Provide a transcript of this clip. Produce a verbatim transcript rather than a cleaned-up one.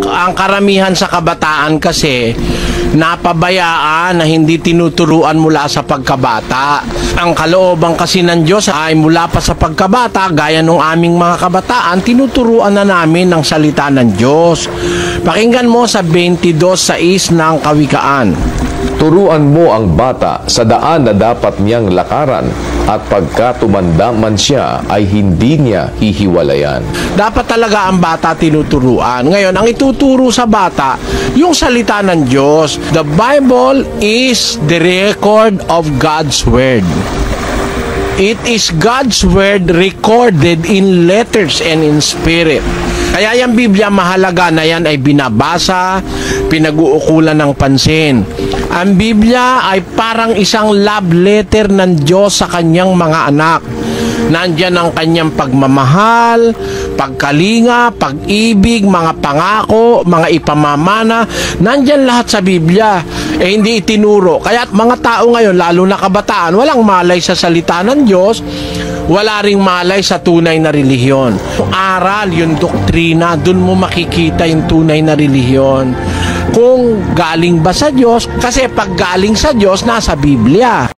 ang karamihan sa kabataan kasi napabayaan na hindi tinuturuan mula sa pagkabata. Ang kalooban kasi ng Diyos ay mula pa sa pagkabata, gaya ng aming mga kabataan, tinuturuan na namin ng salita ng Diyos. Pakinggan mo sa twenty-two sais ng Kawikaan. Turuan mo ang bata sa daan na dapat niyang lakaran, at pagka tumanda man siya ay hindi niya hihiwalayan. Dapat talaga ang bata tinuturuan. Ngayon, ang ituturo sa bata, yung salita ng Diyos. The Bible is the record of God's Word. It is God's Word recorded in letters and in spirit. Kaya yung Biblia, mahalaga na yan ay binabasa, pinag-uukulan ng pansin. Ang Biblia ay parang isang love letter ng Diyos sa kanyang mga anak. Nandyan ang kanyang pagmamahal, pagkalinga, pag-ibig, mga pangako, mga ipamamana. Nandyan lahat sa Biblia. Eh hindi itinuro. Kaya mga tao ngayon, lalo na kabataan, walang malay sa salita ng Diyos, wala ring malay sa tunay na relihiyon. Aral, yung doktrina, dun mo makikita yung tunay na relihiyon. Kung galing ba sa Diyos, kasi pag galing sa Diyos, nasa Biblia.